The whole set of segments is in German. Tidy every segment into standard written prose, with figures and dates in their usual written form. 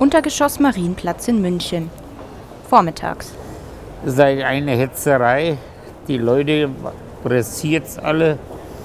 Untergeschoss Marienplatz in München. Vormittags. Das ist eine Hetzerei. Die Leute pressiert's alle.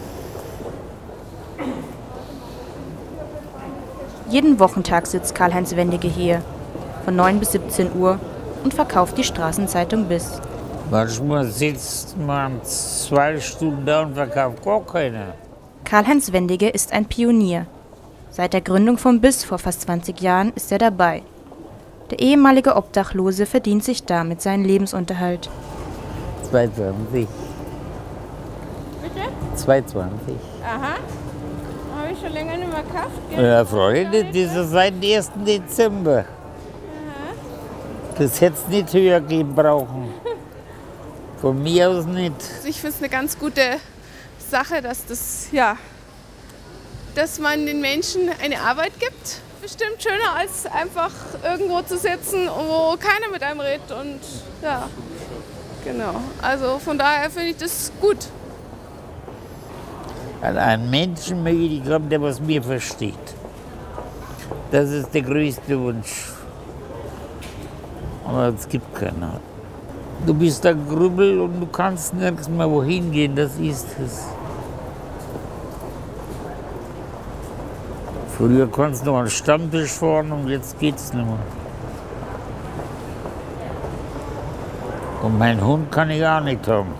Jeden Wochentag sitzt Karl-Heinz Wendige hier, von 9 bis 17 Uhr, und verkauft die Straßenzeitung BIS. Manchmal sitzt man 2 Stunden da und verkauft gar keiner. Karl-Heinz Wendige ist ein Pionier. Seit der Gründung von BIS vor fast 20 Jahren ist er dabei. Der ehemalige Obdachlose verdient sich damit seinen Lebensunterhalt. 2,20. Bitte? 2,20. Aha. Habe ich schon länger nicht mehr gekauft. Ja, Freunde, das ist seit dem 1. Dezember. Das hätte es nicht höher geben brauchen. Von mir aus nicht. Ich finde es eine ganz gute Sache, dass man den Menschen eine Arbeit gibt. Bestimmt schöner als einfach irgendwo zu sitzen, wo keiner mit einem redet. Und ja, genau. Also von daher finde ich das gut. Einen Menschen möchte ich haben, der was mir versteht. Das ist der größte Wunsch. Aber es gibt keinen. Du bist ein Grübel und du kannst nirgends mehr wohin gehen, das ist es. Früher konntest du noch einen Stammtisch fahren und jetzt geht's nicht mehr. Und meinen Hund kann ich auch nicht haben.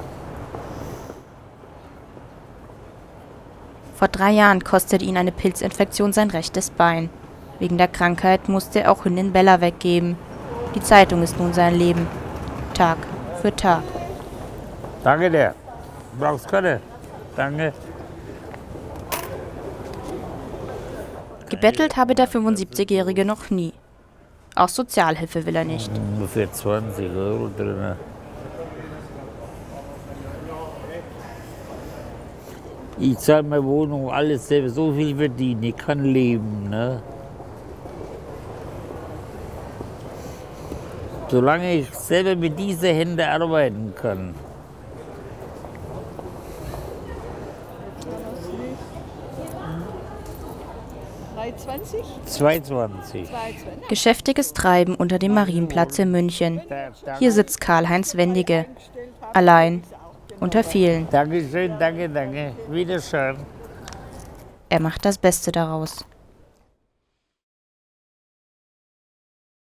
Vor 3 Jahren kostete ihn eine Pilzinfektion sein rechtes Bein. Wegen der Krankheit musste er auch Hündin Bella weggeben. Die Zeitung ist nun sein Leben. Tag für Tag. Danke dir. Du brauchst keine. Danke. Gebettelt habe der 75-Jährige noch nie. Auch Sozialhilfe will er nicht. Ungefähr 20 € drin. Ich zahle meine Wohnung, alles selber, so viel verdienen, ich kann leben. Ne? Solange ich selber mit diesen Händen arbeiten kann. $3,20? 2,20. Geschäftiges Treiben unter dem Marienplatz in München. Hier sitzt Karl-Heinz Wendige. Allein. Unter vielen. Dankeschön, danke, danke. Wiederschauen. Er macht das Beste daraus.